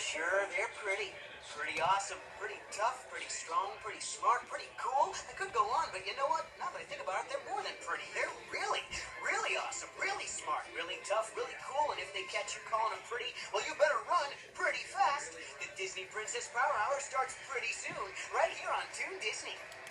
Sure, they're pretty. Pretty awesome, pretty tough, pretty strong, pretty smart, pretty cool. I could go on, but you know what? Now that I think about it, they're more than pretty. They're really, really awesome, really smart, really tough, really cool. And if they catch you calling them pretty, well, you better run pretty fast. The Disney Princess Power Hour starts pretty soon, right here on Toon Disney.